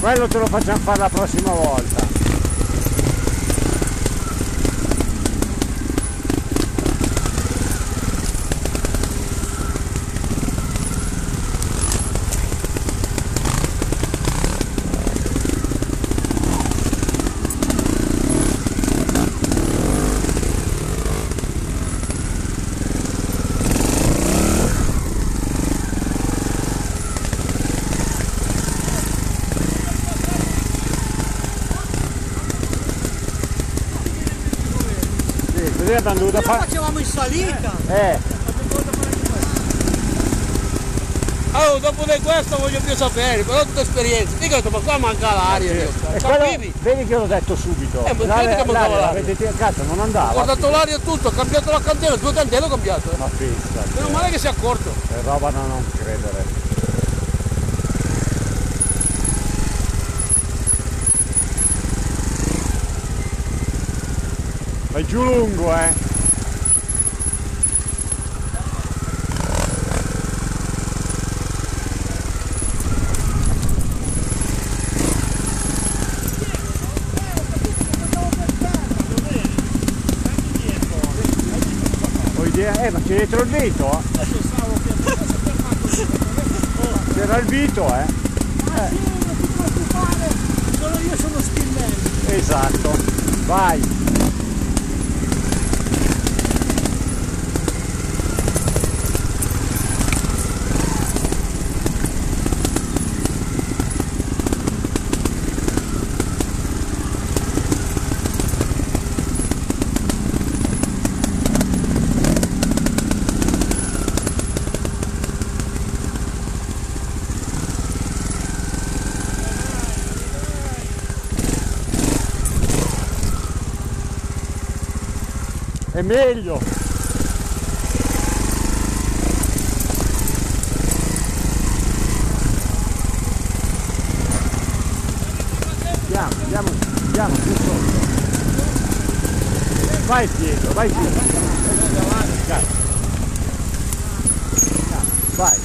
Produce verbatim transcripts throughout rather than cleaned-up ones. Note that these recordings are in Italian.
quello te lo facciamo fare la prossima volta. Così abbiamo dovuto fare. Facevamo in salita! Eh! Oh, dopo di questo voglio più sapere, però tutta esperienza. Dico, ma qua manca l'aria. E quello, vedi che l'ho detto subito. Eh, ma l'aria, che mancava l'aria. Avete, cazzo, non andava. Ho guardato l'aria e tutto, ho cambiato la candela, due candele ho cambiato. Ma pensa. Meno male che si è accorto. È roba da non credere. Vai giù lungo, eh! Eh, ma c'è dietro il vito? Eh? C'era il vito, eh? Ah, sì, non ti preoccupare, solo io sono spillello. Esatto, vai! È meglio! Andiamo, andiamo, andiamo più sotto. Vai Pietro, vai Pietro. Dai. Vai.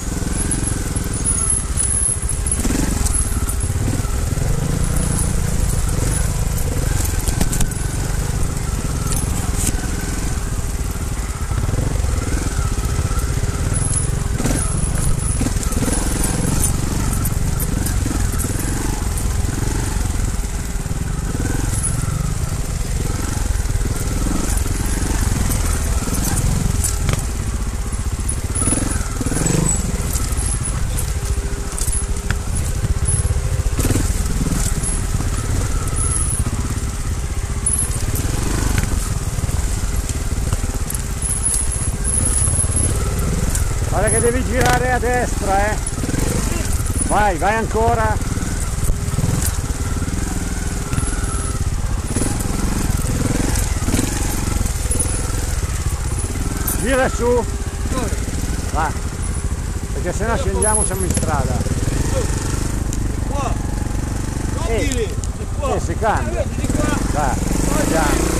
Guarda che devi girare a destra, eh! Vai, vai ancora! Gira su! Va! Perché se no scendiamo, siamo in strada! Qua! Non Eh, di lì! Di qua! Eh, si cambia! Di qua! Va! Andiamo!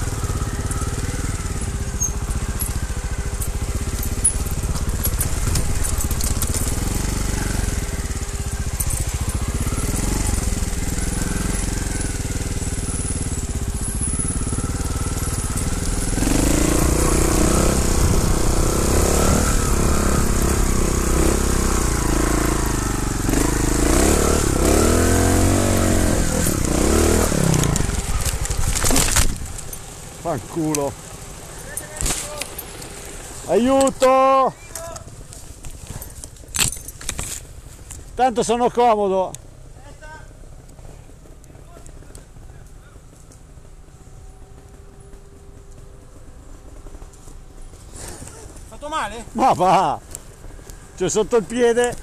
Fanculo! Aiuto! Tanto sono comodo! Fatto male? Ma va! C'è sotto il piede!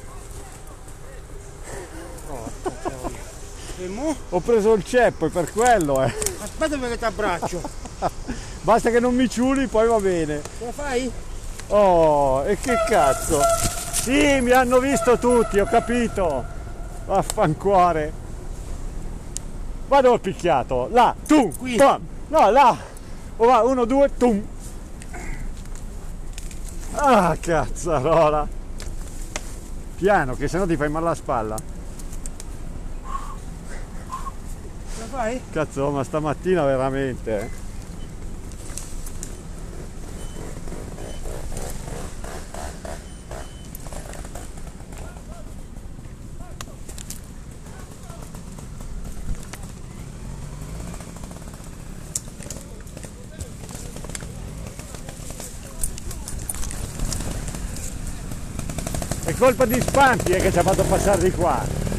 Ho preso il ceppo, è per quello, eh! Aspetta che ti abbraccio! Basta che non mi ciuli, poi va bene! Ce la fai? Oh, e che cazzo! Sì, mi hanno visto tutti, ho capito! Vaffancuore! Vado al picchiato! Là! Tu! Qui! Pam. No, là! Oh, va, uno, due, tum! Ah, cazzarola! Piano, che sennò ti fai male alla spalla! fai? Cazzo, ma stamattina veramente. eh. È colpa di Spampi eh, che ci ha fatto passare di qua.